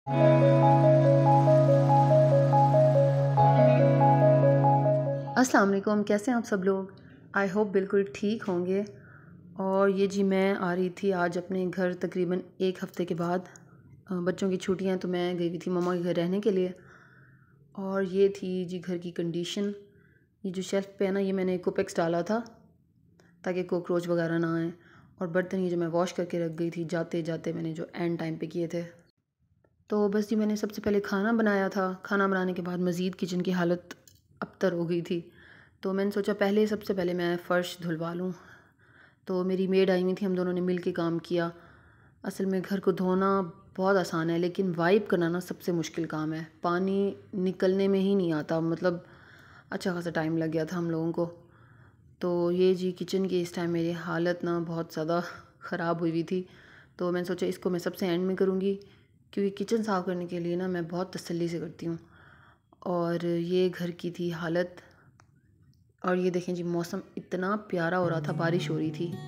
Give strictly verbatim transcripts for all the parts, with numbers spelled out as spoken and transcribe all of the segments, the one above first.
अस्सलाम वालेकुम, कैसे हैं आप सब लोग। आई होप बिल्कुल ठीक होंगे। और ये जी मैं आ रही थी आज अपने घर तकरीबन एक हफ़्ते के बाद। अ, बच्चों की छुट्टियां तो मैं गई हुई थी मम्मा के घर रहने के लिए। और ये थी जी घर की कंडीशन। ये जो शेल्फ़ पे है ना, ये मैंने कोपेक्स डाला था ताकि कोकरोच वगैरह ना आए। और बर्तन ये जो मैं वॉश करके रख गई थी जाते जाते मैंने जो एंड टाइम पे किए थे। तो बस जी मैंने सबसे पहले खाना बनाया था। खाना बनाने के बाद मज़ीद किचन की हालत अबतर हो गई थी। तो मैंने सोचा पहले सबसे पहले मैं फ़र्श धुलवा लूँ। तो मेरी मेड आई हुई थी, हम दोनों ने मिल के काम किया। असल में घर को धोना बहुत आसान है, लेकिन वाइप करना ना सबसे मुश्किल काम है। पानी निकलने में ही नहीं आता, मतलब अच्छा खासा टाइम लग गया था हम लोगों को। तो ये जी किचन की इस टाइम मेरी हालत ना बहुत ज़्यादा ख़राब हुई हुई थी। तो मैंने सोचा इसको मैं सबसे एंड में करूँगी, क्योंकि किचन साफ़ करने के लिए ना मैं बहुत तसल्ली से करती हूँ। और ये घर की थी हालत। और ये देखें जी मौसम इतना प्यारा हो रहा था, बारिश हो रही थी।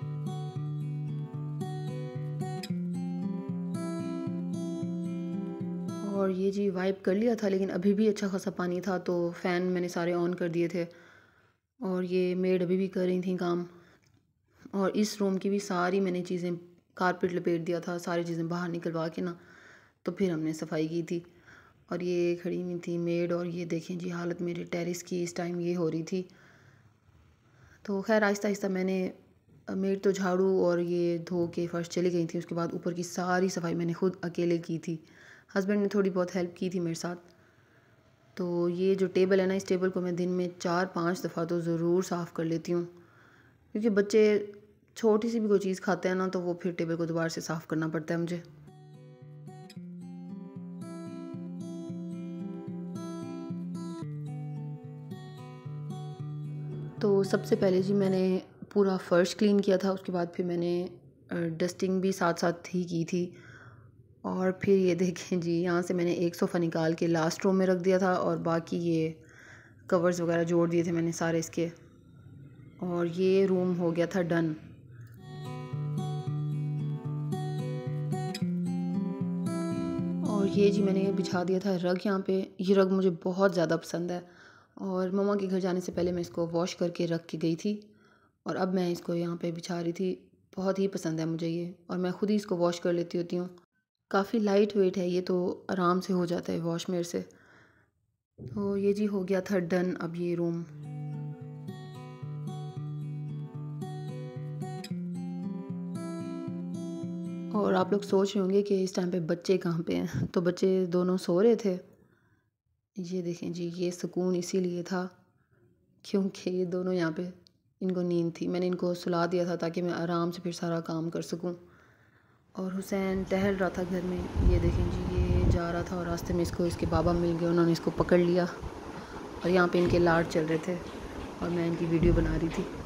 और ये जी वाइप कर लिया था, लेकिन अभी भी अच्छा खासा पानी था, तो फ़ैन मैंने सारे ऑन कर दिए थे। और ये मेड अभी भी कर रही थी काम। और इस रूम की भी सारी मैंने चीज़ें कारपेट लपेट दिया था, सारी चीज़ें बाहर निकलवा के ना, तो फिर हमने सफाई की थी। और ये खड़ी हुई थी मेड। और ये देखें जी हालत मेरे टेरेस की इस टाइम ये हो रही थी। तो खैर आहिस्ता आहिस्ता मैंने मेड तो झाड़ू और ये धो के फ़र्श चली गई थी। उसके बाद ऊपर की सारी सफाई मैंने खुद अकेले की थी। हस्बैंड ने थोड़ी बहुत हेल्प की थी मेरे साथ। तो ये जो टेबल है ना, इस टेबल को मैं दिन में चार पांच दफ़ा तो ज़रूर साफ़ कर लेती हूँ, क्योंकि बच्चे छोटी सी भी कोई चीज़ खाते हैं ना, तो वो फिर टेबल को दोबारा से साफ़ करना पड़ता है मुझे। तो सबसे पहले जी मैंने पूरा फ़र्श क्लीन किया था। उसके बाद फिर मैंने डस्टिंग भी साथ साथ ही की थी। और फिर ये देखें जी यहाँ से मैंने एक सोफ़ा निकाल के लास्ट रूम में रख दिया था, और बाकी ये कवर्स वगैरह जोड़ दिए थे मैंने सारे इसके। और ये रूम हो गया था डन। और ये जी मैंने बिछा दिया था रग यहाँ पे। ये रग मुझे बहुत ज़्यादा पसंद है, और मम्मा के घर जाने से पहले मैं इसको वॉश करके रख के गई थी, और अब मैं इसको यहाँ पे बिछा रही थी। बहुत ही पसंद है मुझे ये, और मैं ख़ुद ही इसको वॉश कर लेती होती हूँ। काफ़ी लाइट वेट है ये, तो आराम से हो जाता है वॉश मेरे से। तो ये जी हो गया था डन अब ये रूम। और आप लोग सोच रहे होंगे कि इस टाइम पे बच्चे कहाँ पे हैं। तो बच्चे दोनों सो रहे थे। ये देखें जी ये सुकून इसीलिए था क्योंकि ये दोनों यहाँ पे, इनको नींद थी। मैंने इनको सुला दिया था ताकि मैं आराम से फिर सारा काम कर सकूं। और हुसैन टहल रहा था घर में। ये देखें जी ये जा रहा था और रास्ते में इसको इसके बाबा मिल गए, उन्होंने इसको पकड़ लिया। और यहाँ पे इनके लाड चल रहे थे, और मैं इनकी वीडियो बना रही थी।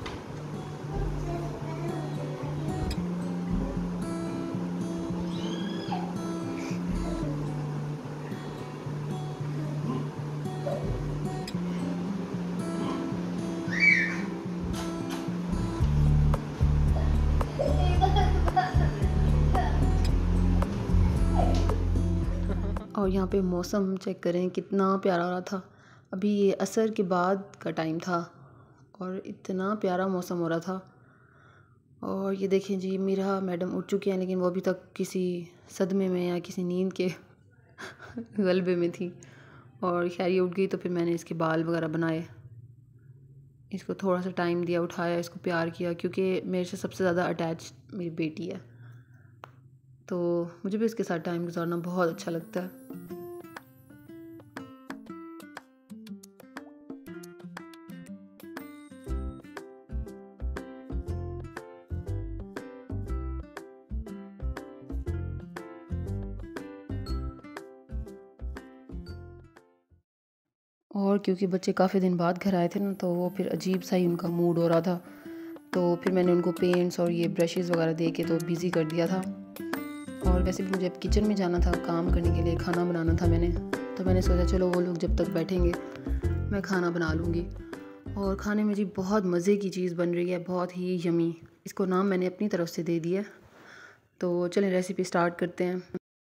और यहाँ पे मौसम चेक करें कितना प्यारा हो रहा था। अभी ये असर के बाद का टाइम था, और इतना प्यारा मौसम हो रहा था। और ये देखें जी मीरा मैडम उठ चुकी हैं, लेकिन वो अभी तक किसी सदमे में या किसी नींद के गलबे में थी। और खैर ये उठ गई तो फिर मैंने इसके बाल वगैरह बनाए, इसको थोड़ा सा टाइम दिया, उठाया, इसको प्यार किया, क्योंकि मेरे से सबसे ज़्यादा अटैच मेरी बेटी है। तो मुझे भी इसके साथ टाइम गुजारना बहुत अच्छा लगता है। और क्योंकि बच्चे काफ़ी दिन बाद घर आए थे ना, तो वो फिर अजीब सा ही उनका मूड हो रहा था। तो फिर मैंने उनको पेंट्स और ये ब्रशेज़ वगैरह दे के तो बिज़ी कर दिया था। और वैसे भी मुझे अब किचन में जाना था काम करने के लिए, खाना बनाना था मैंने। तो मैंने सोचा चलो वो लोग जब तक बैठेंगे मैं खाना बना लूँगी। और खाने में जी बहुत मज़े की चीज़ बन रही है, बहुत ही यमी। इसको नाम मैंने अपनी तरफ से दे दिया। तो चलें रेसिपी स्टार्ट करते हैं।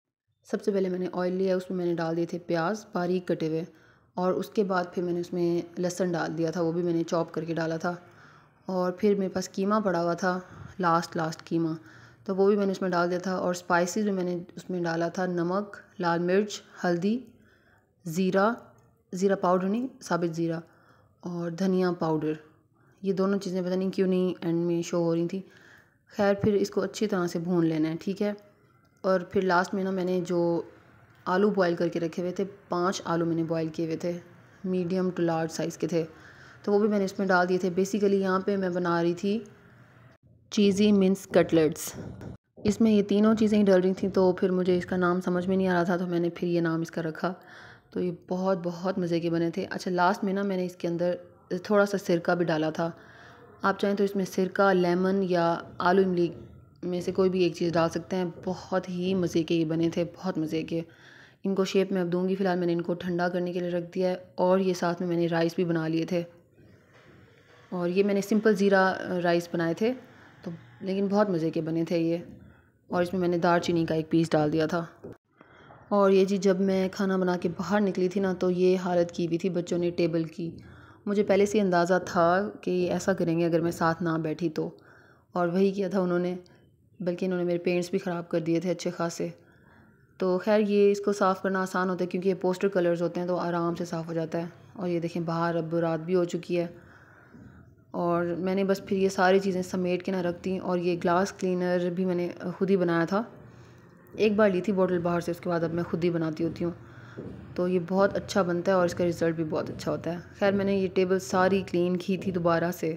सबसे पहले मैंने ऑयल लिया, उसमें मैंने डाल दिए थे प्याज बारीक कटे हुए, और उसके बाद फिर मैंने उसमें लहसुन डाल दिया था, वो भी मैंने चॉप करके डाला था। और फिर मेरे पास कीमा पड़ा हुआ था, लास्ट लास्ट कीमा, तो वो भी मैंने उसमें डाल दिया था। और स्पाइसेस भी मैंने उसमें डाला था, नमक, लाल मिर्च, हल्दी, ज़ीरा, ज़ीरा पाउडर नहीं, साबित ज़ीरा, और धनिया पाउडर। ये दोनों चीज़ें पता नहीं क्यों नहीं एंड में शो हो रही थी। खैर फिर इसको अच्छी तरह से भून लेना है, ठीक है। और फिर लास्ट में ना मैंने जो आलू बॉईल करके रखे हुए थे, पांच आलू मैंने बॉईल किए हुए थे, मीडियम टू लार्ज साइज़ के थे, तो वो भी मैंने इसमें डाल दिए थे। बेसिकली यहाँ पे मैं बना रही थी चीज़ी मिन्स कटलेट्स। इसमें ये तीनों चीज़ें ही डल रही थी, तो फिर मुझे इसका नाम समझ में नहीं आ रहा था, तो मैंने फिर ये नाम इसका रखा। तो ये बहुत बहुत मज़े के बने थे। अच्छा, लास्ट में ना मैंने इसके अंदर थोड़ा सा सिरका भी डाला था। आप चाहें तो इसमें सिरका, लेमन या आलू इमली में से कोई भी एक चीज़ डाल सकते हैं। बहुत ही मज़े के ये बने थे, बहुत मज़े के। इनको शेप में अब दूंगी, फ़िलहाल मैंने इनको ठंडा करने के लिए रख दिया है। और ये साथ में मैंने राइस भी बना लिए थे, और ये मैंने सिंपल ज़ीरा राइस बनाए थे, तो लेकिन बहुत मज़े के बने थे ये। और इसमें मैंने दार चीनी का एक पीस डाल दिया था। और ये जी जब मैं खाना बना के बाहर निकली थी ना, तो ये हालत की हुई थी बच्चों ने टेबल की। मुझे पहले से अंदाज़ा था कि ऐसा करेंगे अगर मैं साथ ना बैठी तो, और वही किया था उन्होंने, बल्कि इन्होंने मेरे पेंट्स भी ख़राब कर दिए थे अच्छे खासे। तो खैर ये इसको साफ़ करना आसान होता है, क्योंकि ये पोस्टर कलर्स होते हैं, तो आराम से साफ़ हो जाता है। और ये देखें बाहर अब रात भी हो चुकी है, और मैंने बस फिर ये सारी चीज़ें समेट के ना रख दी। और ये ग्लास क्लीनर भी मैंने ख़ुद ही बनाया था, एक बार ली थी बोतल बाहर से, उसके बाद अब मैं ख़ुद ही बनाती होती हूँ। तो ये बहुत अच्छा बनता है और इसका रिज़ल्ट भी बहुत अच्छा होता है। खैर मैंने ये टेबल सारी क्लीन की थी दोबारा से,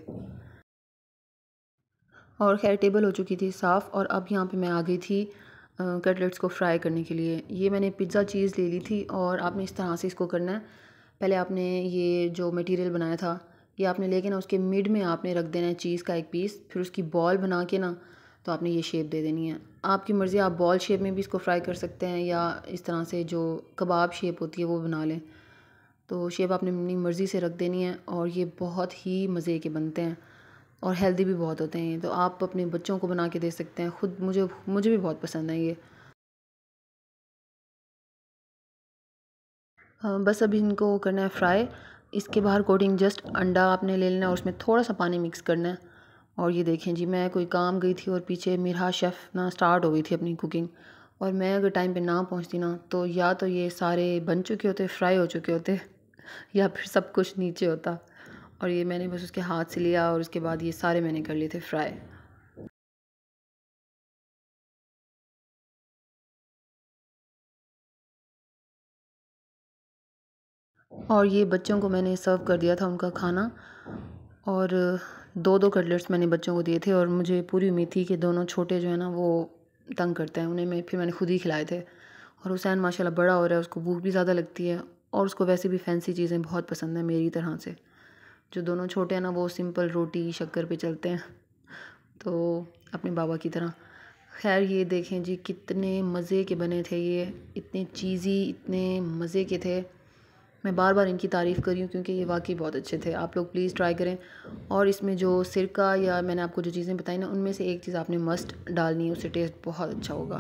और खैर टेबल हो चुकी थी साफ़। और अब यहाँ पे मैं आ गई थी कटलेट्स को फ्राई करने के लिए। ये मैंने पिज़्ज़ा चीज़ ले ली थी, और आपने इस तरह से इसको करना है। पहले आपने ये जो मटेरियल बनाया था, ये आपने लेके ना उसके मिड में आपने रख देना है चीज़ का एक पीस, फिर उसकी बॉल बना के ना तो आपने ये शेप दे देनी है। आपकी मर्ज़ी, आप बॉल शेप में भी इसको फ्राई कर सकते हैं, या इस तरह से जो कबाब शेप होती है वो बना लें। तो शेप आपने अपनी मर्ज़ी से रख देनी है, और ये बहुत ही मज़े के बनते हैं और हेल्दी भी बहुत होते हैं। तो आप अपने बच्चों को बना के दे सकते हैं, ख़ुद मुझे मुझे भी बहुत पसंद है ये। हाँ, बस अभी इनको करना है फ्राई। इसके बाहर कोटिंग जस्ट अंडा आपने ले लेना है और उसमें थोड़ा सा पानी मिक्स करना है। और ये देखें जी, मैं कोई काम गई थी और पीछे मेरा शेफ़ ना स्टार्ट हो गई थी अपनी कुकिंग, और मैं अगर टाइम पे ना पहुंचती ना, तो या तो ये सारे बन चुके होते, फ्राई हो चुके होते, या फिर सब कुछ नीचे होता। और ये मैंने बस उसके हाथ से लिया, और उसके बाद ये सारे मैंने कर लिए थे फ्राई। और ये बच्चों को मैंने सर्व कर दिया था उनका खाना, और दो दो कटलेट्स मैंने बच्चों को दिए थे। और मुझे पूरी उम्मीद थी कि दोनों छोटे जो है ना वो तंग करते हैं, उन्हें मैं फिर मैंने खुद ही खिलाए थे। और हुसैन माशाल्लाह बड़ा हो रहा है, उसको भूख भी ज़्यादा लगती है, और उसको वैसे भी फैंसी चीज़ें बहुत पसंद है मेरी तरह से। जो दोनों छोटे हैं ना, वो सिंपल रोटी शक्कर पे चलते हैं, तो अपने बाबा की तरह। खैर ये देखें जी, कितने मज़े के बने थे ये, इतने चीज़ी, इतने मज़े के थे। मैं बार बार इनकी तारीफ़ कर रही हूँ, क्योंकि ये वाकई बहुत अच्छे थे। आप लोग प्लीज़ ट्राई करें। और इसमें जो सिरका या मैंने आपको जो चीज़ें बताई ना, उनमें से एक चीज़ आपने मस्ट डालनी है, उससे टेस्ट बहुत अच्छा होगा।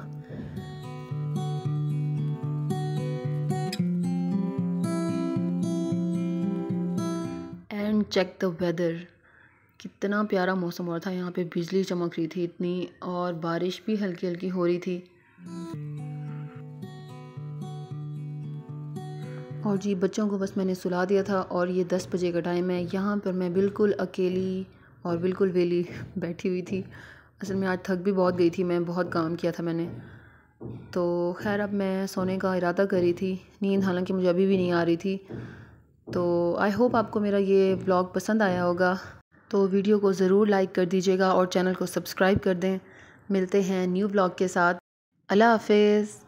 एंड चेक द वेदर, कितना प्यारा मौसम हो रहा था। यहाँ पे बिजली चमक रही थी इतनी, और बारिश भी हल्की हल्की हो रही थी। और जी बच्चों को बस मैंने सुला दिया था, और ये दस बजे का टाइम है। यहाँ पर मैं बिल्कुल अकेली और बिल्कुल वेली बैठी हुई थी। असल में आज थक भी बहुत गई थी, मैं बहुत काम किया था मैंने। तो खैर अब मैं सोने का इरादा कर रही थी, नींद हालांकि मुझे अभी भी नहीं आ रही थी। तो आई होप आपको मेरा ये व्लॉग पसंद आया होगा। तो वीडियो को ज़रूर लाइक कर दीजिएगा और चैनल को सब्सक्राइब कर दें। मिलते हैं न्यू व्लॉग के साथ। अल्लाह हाफिज़।